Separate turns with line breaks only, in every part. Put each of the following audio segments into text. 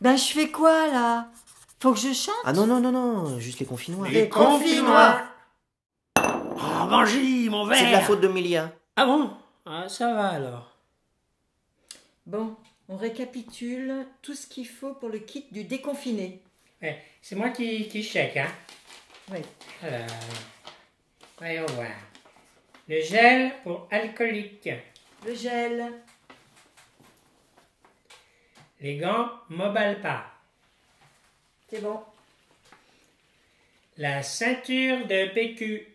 Ben, je fais quoi, là? Faut que je chante?
Ah non, non, non, non, juste les confinois.
Les confinois. Oh, Bangi, mon verre.
C'est de la faute de Milia.
Ah bon? Ah, ça va alors.
Bon, on récapitule tout ce qu'il faut pour le kit du déconfiné.
Ouais, c'est moi qui check, hein.
Oui.
Alors, voyons voir. Le gel pour alcoolique.
Le gel.
Les gants m'emballent pas.
C'est bon.
La ceinture de PQ.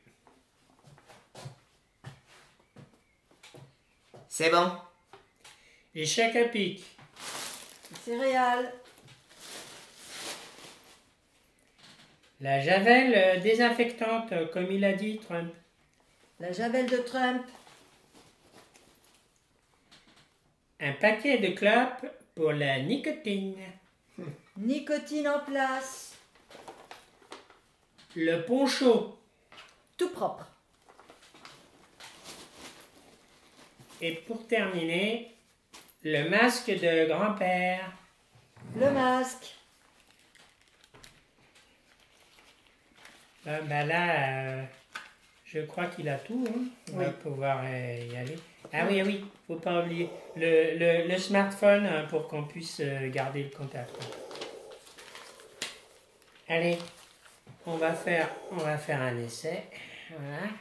C'est bon.
Les chèques à pic.
Les céréales.
La javel désinfectante, comme il a dit Trump.
La javel de Trump.
Un paquet de clopes pour la nicotine.
Nicotine en place.
Le poncho.
Tout propre.
Et pour terminer, le masque de grand-père.
Le masque.
Ben là, je crois qu'il a tout. Hein. On va pouvoir y aller. Ah oui, oui, faut pas oublier le smartphone hein, pour qu'on puisse garder le contact. Allez, on va faire un essai. Voilà.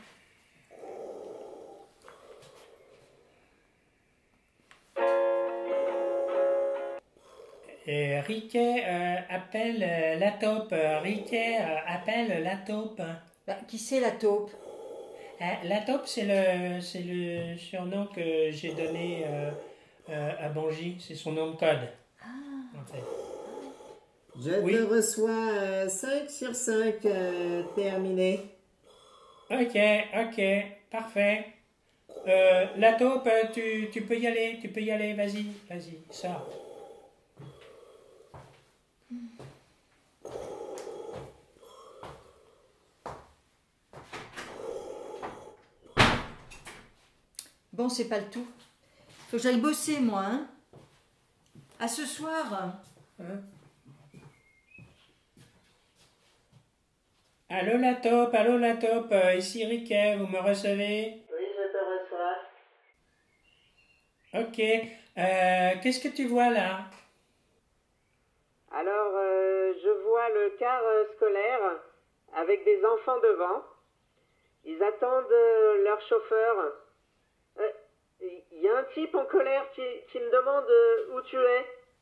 Riquet appelle la taupe. Riquet appelle la taupe.
Bah, qui c'est la taupe?
La taupe, c'est le surnom que j'ai donné à Bangi. C'est son nom de code. En fait.
Je te reçois 5 sur 5, terminé.
Ok, parfait. La taupe, tu peux y aller, vas-y, sors.
Bon, c'est pas le tout. Faut que j'aille bosser, moi, hein. À ce soir.
Hein? Allô la taupe, ici Riquet, vous me recevez?
Oui, je te reçois.
Ok, qu'est-ce que tu vois là?
Alors, je vois le car scolaire avec des enfants devant. Ils attendent leur chauffeur. Il y a un type en colère qui me demande où tu es.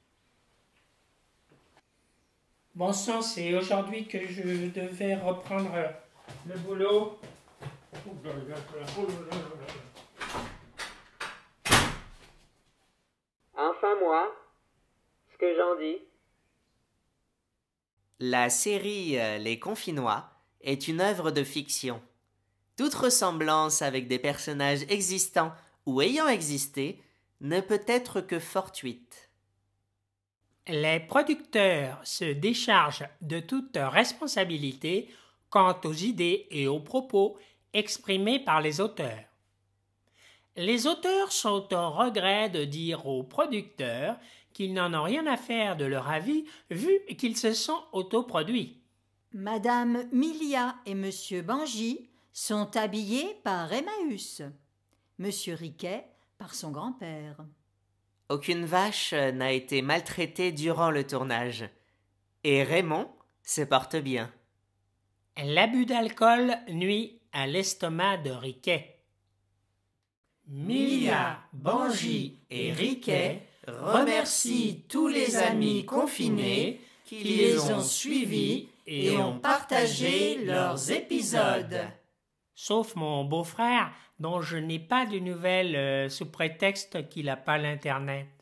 Bon sang, c'est aujourd'hui que je devais reprendre le boulot.
Enfin moi, ce que j'en dis.
La série Les Confinois est une œuvre de fiction. Toute ressemblance avec des personnages existants ou ayant existé ne peut être que fortuite.
Les producteurs se déchargent de toute responsabilité quant aux idées et aux propos exprimés par les auteurs. Les auteurs sont au regret de dire aux producteurs qu'ils n'en ont rien à faire de leur avis vu qu'ils se sont autoproduits.
Madame Milia et Monsieur Bangi sont habillés par Emmaüs. Monsieur Riquet par son grand-père.
Aucune vache n'a été maltraitée durant le tournage. Et Raymond se porte bien.
L'abus d'alcool nuit à l'estomac de Riquet.
Milia, Bangi et Riquet remercient tous les amis confinés qui les ont suivis et ont partagé leurs épisodes.
Sauf mon beau-frère, dont je n'ai pas de nouvelles sous prétexte qu'il n'a pas l'Internet.